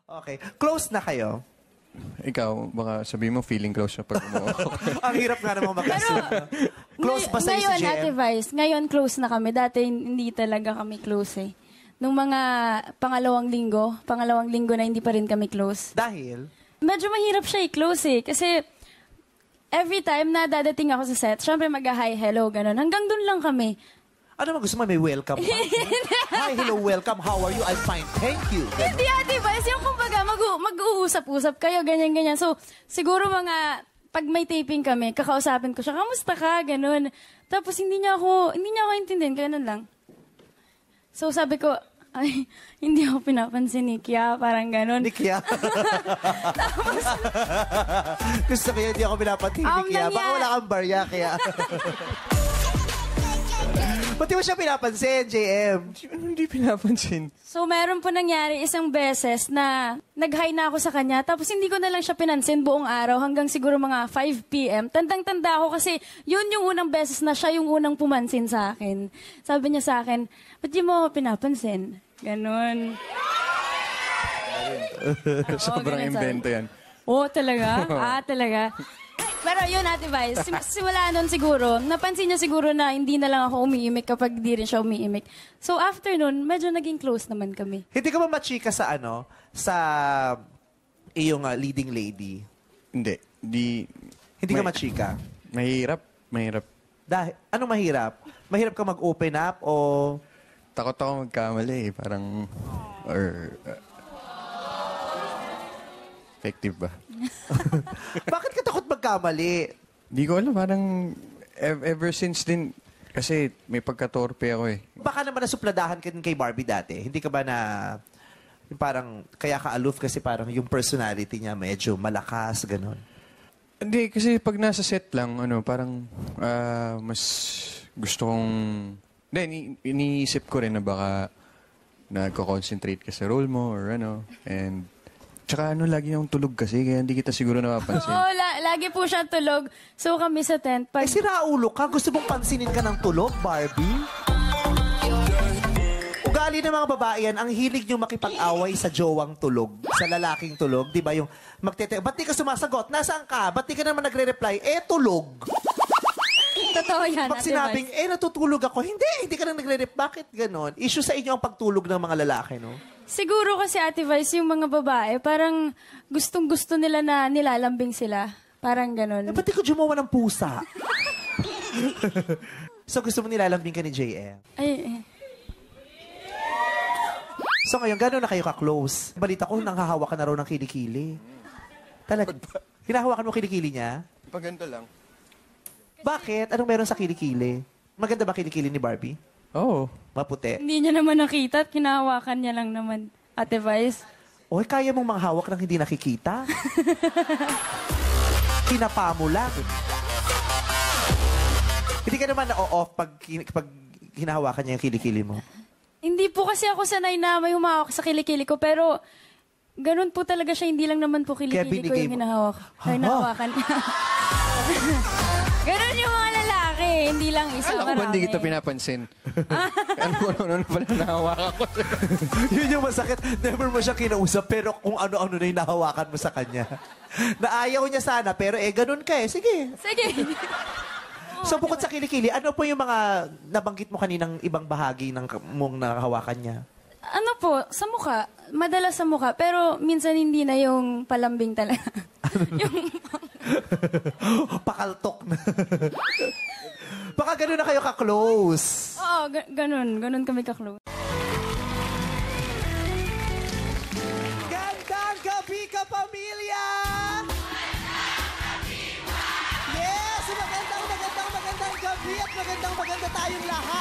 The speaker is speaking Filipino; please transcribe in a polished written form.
Okay. Close na kayo? Ikaw, baka sabihin mo feeling close siya pag umuha. Ang hirap nga naman mag-assume. Close ba sa'yo si Ngayon, JM? Ate Vice, ngayon close na kami. Dati hindi talaga kami close eh. Nung mga pangalawang linggo na hindi pa rin kami close. Dahil? Medyo mahirap siya i-close eh. Kasi every time na dadating ako sa set, syempre mag-hi, hello, ganun. Hanggang dun lang kami. Ano naman gusto mo? May welcome ka? Hi, hello, welcome. How are you? I'm fine. Thank you. Ganun. Hindi, Ate Vice, yung kumbaga mag-uusap-usap kayo, ganyan-ganyan. So, siguro pag may taping kami, kakausapin ko siya, kamusta ka? Ganun. Tapos hindi niya ako intindihin, ganun lang. So, sabi ko, ay, hindi ako pinapansin ni Kia, parang ganun. Ni Kia? Tapos, gusto ko yun, hindi ako pinapansin ni Kia. Baka wala kang barya, Kia. Ba't mo siya pinapansin, JM? Hindi pinapansin. so, meron po nangyari isang beses na nag-hi na ako sa kanya, tapos hindi ko na lang siya pinansin buong araw hanggang siguro mga 5 p.m. Tandang-tanda ako kasi yun yung unang beses na siya yung unang pumansin sa akin. Sabi niya sa akin, ba't di mo ako pinapansin? Ganon. Sobrang invento yan. Talaga? Talaga. Pero yun, Ate Vice, simula nun siguro, napansin niya siguro na hindi na lang ako umiimik kapag di rin siya umiimik. So after nun, medyo naging close naman kami. Hindi ka ba machika sa sa iyong leading lady? Hindi. Hindi ka machika? Mahirap. Dahil, anong mahirap? Mahirap ka mag-open up o... Takot ako magkamali eh. Parang... effective ba? Bakit ka takot magkamali? Di ko alam. Parang ever since din... Kasi may pagkatorpe ako eh. Baka naman nasupladahan ka din kay Barbie dati. Hindi ka ba na... Yung parang kaya ka aloof kasi parang yung personality niya medyo malakas, gano'n. Hindi, kasi pag nasa set lang, parang mas gusto kong... Hindi, iniisip ko rin na baka nagko-concentrate ka sa role mo or and... Tsaka lagi akong tulog kasi, kaya hindi kita siguro napapansin. Oo, lagi po siya tulog. So kami sa tent, pag... sira ulo ka? Gusto mong pansinin ka ng tulog, Barbie? Ugali ng mga babae yan, ang hilig nyo makipag-away sa jowang tulog, sa lalaking tulog, di ba? Yung ba't di ka sumasagot? Nasaan ka? Ba't di ka naman nagre-reply? Tulog. Totoo yan, Pag Ate sinabing, Vice. natutulog ako, hindi ka nang nagre-reply. Bakit ganon? Issue sa inyo ang pagtulog ng mga lalaki, no? Siguro kasi, Ate Vice, yung mga babae, parang gustong-gusto nila na nilalambing sila. Parang ganon. Ba't di ko jumawa ng pusa? So gusto mo nilalambing ka ni JM? Ay. So ngayon, gano'n na kayo ka-close? Balita ko, nanghahawak ka na raw ng kilikili. Talaga? Hinahawakan mo kilikili niya? Pag ganito lang. Bakit? Anong meron sa kilikili? Maganda ba kilikili ni Barbie? Oo. Maputi? Hindi niya naman nakita at kinahawakan niya lang naman, Ate Vice. Oy, kaya mong manghawak ng hindi nakikita? Pinapa mo lang. Hindi ka naman na-off pag hinahawakan niya yung kilikili mo? Hindi po kasi ako sanay na may humawak sa kilikili ko, pero ganun po talaga siya. Hindi lang naman po kilikili ko yung hinahawakan niya. Ganun yung mga lalaki. Hindi lang isa, Alam ko ba marami. hindi kita pinapansin? ano pala nahawakan ko. Yun yung masakit. Never mo siya kinausap, pero kung ano-ano na hinahawakan mo sa kanya. Naayaw niya sana, pero ganun ka eh. Sige. So bukod sa kilikili, ano po yung mga nabanggit mo kaninang ibang bahagi ng mong nakahawakan niya? Ano po, sa mukha. Madalas sa mukha, pero minsan hindi na yung palambing talaga. Yung... Pakaltok na. Baka ganun na kayo ka-close. Oo, ganun kami ka-close. Gandang gabi ka, pamilya! Yes! Magandang gabi at maganda tayong lahat!